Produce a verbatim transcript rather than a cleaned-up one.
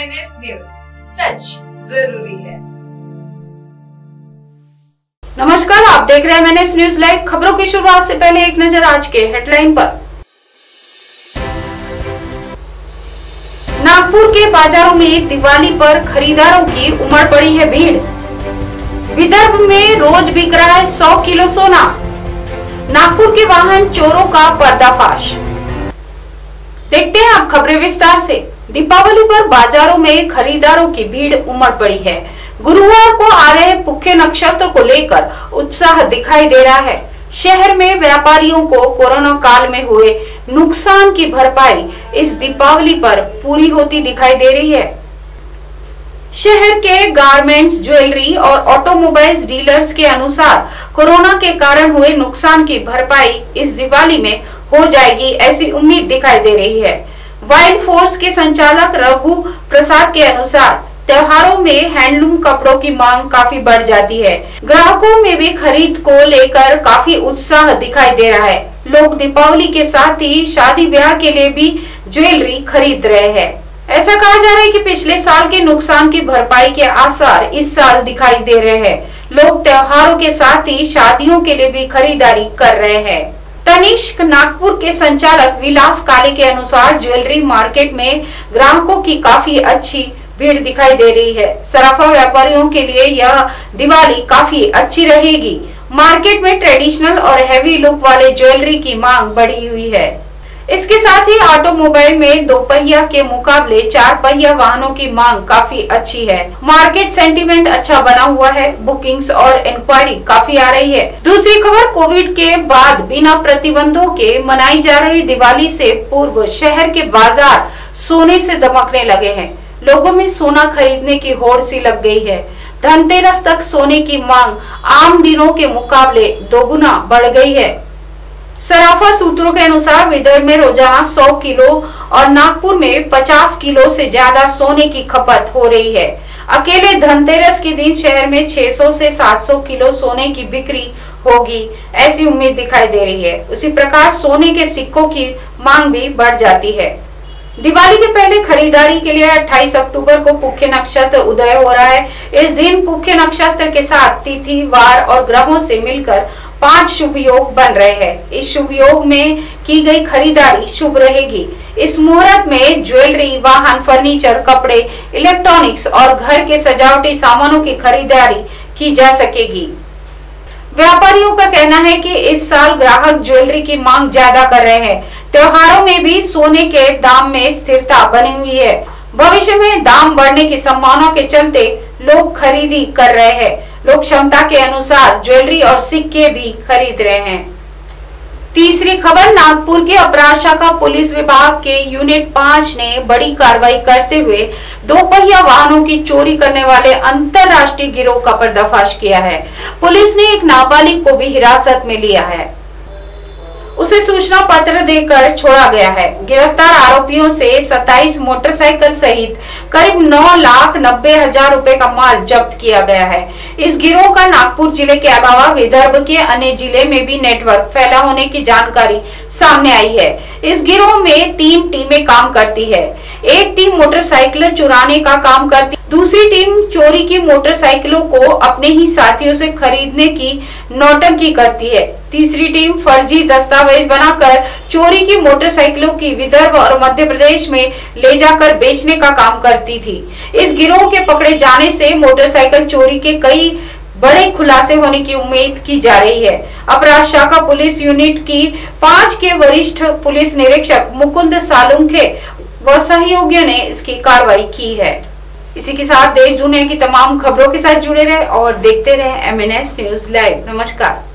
MNS news, सच जरूरी है। नमस्कार, आप देख रहे हैं एमएनएस न्यूज लाइव। खबरों की शुरुआत से पहले एक नजर आज के हेडलाइन पर। नागपुर के बाजारों में दिवाली पर खरीदारों की उमड़ पड़ी है भीड़। विदर्भ में रोज बिक रहा है सौ किलो सोना। नागपुर के वाहन चोरों का पर्दाफाश। देखते हैं अब खबरें विस्तार से। दीपावली पर बाजारों में खरीदारों की भीड़ उमड़ पड़ी है। गुरुवार को आ रहे पुख्य नक्षत्र को लेकर उत्साह दिखाई दे रहा है। शहर में व्यापारियों को कोरोना काल में हुए नुकसान की भरपाई इस दीपावली पर पूरी होती दिखाई दे रही है। शहर के गारमेंट्स, ज्वेलरी और ऑटोमोबाइल्स डीलर्स के अनुसार कोरोना के कारण हुए नुकसान की भरपाई इस दिवाली में हो जाएगी, ऐसी उम्मीद दिखाई दे रही है। वाइल्ड फोर्स के संचालक रघु प्रसाद के अनुसार त्योहारों में हैंडलूम कपड़ों की मांग काफी बढ़ जाती है। ग्राहकों में भी खरीद को लेकर काफी उत्साह दिखाई दे रहा है। लोग दीपावली के साथ ही शादी ब्याह के लिए भी ज्वेलरी खरीद रहे हैं। ऐसा कहा जा रहा है कि पिछले साल के नुकसान की भरपाई के आसार इस साल दिखाई दे रहे हैं। लोग त्योहारों के साथ ही शादियों के लिए भी खरीदारी कर रहे हैं। तनिष्क नागपुर के संचालक विलास काले के अनुसार ज्वेलरी मार्केट में ग्राहकों की काफी अच्छी भीड़ दिखाई दे रही है। सराफा व्यापारियों के लिए यह दिवाली काफी अच्छी रहेगी। मार्केट में ट्रेडिशनल और हैवी लुक वाले ज्वेलरी की मांग बढ़ी हुई है। इसके साथ ही ऑटोमोबाइल में दो पहिया के मुकाबले चार पहिया वाहनों की मांग काफी अच्छी है। मार्केट सेंटीमेंट अच्छा बना हुआ है। बुकिंग्स और इंक्वायरी काफी आ रही है। दूसरी खबर, कोविड के बाद बिना प्रतिबंधों के मनाई जा रही दिवाली से पूर्व शहर के बाजार सोने से दमकने लगे हैं। लोगों में सोना खरीदने की होड़ सी लग गई है। धनतेरस तक सोने की मांग आम दिनों के मुकाबले दोगुना बढ़ गई है। सराफा सूत्रों के अनुसार विदर्भ में रोजाना सौ किलो और नागपुर में पचास किलो से ज्यादा सोने की खपत हो रही है। अकेले धनतेरस के दिन शहर में छह सौ से सात सौ किलो सोने की बिक्री होगी, ऐसी उम्मीद दिखाई दे रही है। उसी प्रकार सोने के सिक्कों की मांग भी बढ़ जाती है। दिवाली के पहले खरीदारी के लिए अट्ठाईस अक्टूबर को पुख्य नक्षत्र उदय हो रहा है। इस दिन पुख्य नक्षत्र के साथ तिथि, वार और ग्रहों से मिलकर पांच शुभ योग बन रहे हैं। इस शुभ योग में की गई खरीदारी शुभ रहेगी। इस मुहूर्त में ज्वेलरी, वाहन, फर्नीचर, कपड़े, इलेक्ट्रॉनिक्स और घर के सजावटी सामानों की खरीदारी की जा सकेगी। व्यापारियों का कहना है कि इस साल ग्राहक ज्वेलरी की मांग ज्यादा कर रहे हैं। त्योहारों में भी सोने के दाम में स्थिरता बनी हुई है। भविष्य में दाम बढ़ने की संभावना के चलते लोग खरीदी कर रहे हैं। लोग क्षमता के अनुसार ज्वेलरी और सिक्के भी खरीद रहे हैं। तीसरी खबर, नागपुर के अपराध शाखा पुलिस विभाग के यूनिट पाँच ने बड़ी कार्रवाई करते हुए दो पहिया वाहनों की चोरी करने वाले अंतरराष्ट्रीय गिरोह का पर्दाफाश किया है। पुलिस ने एक नाबालिग को भी हिरासत में लिया है। उसे सूचना पत्र देकर छोड़ा गया है। गिरफ्तार आरोपियों से सत्ताईस मोटरसाइकिल सहित करीब नौ लाख नब्बे हजार रुपए का माल जब्त किया गया है। इस गिरोह का नागपुर जिले के अलावा विदर्भ के अन्य जिले में भी नेटवर्क फैला होने की जानकारी सामने आई है। इस गिरोह में तीन टीमें काम करती है। एक टीम मोटरसाइकिल चुराने का काम करती, दूसरी टीम चोरी की मोटरसाइकिलों को अपने ही साथियों से खरीदने की नौटंकी करती है। तीसरी टीम फर्जी दस्तावेज बनाकर चोरी की मोटरसाइकिलों की विदर्भ और मध्य प्रदेश में ले जाकर बेचने का काम करती थी। इस गिरोह के पकड़े जाने से मोटरसाइकिल चोरी के कई बड़े खुलासे होने की उम्मीद की जा रही है। अपराध शाखा पुलिस यूनिट की पांच के वरिष्ठ पुलिस निरीक्षक मुकुंद सालुंखे व सहयोगियों ने इसकी कार्रवाई की है। इसी के साथ देश दुनिया की तमाम खबरों के साथ जुड़े रहे और देखते रहे एमएनएस न्यूज लाइव। नमस्कार।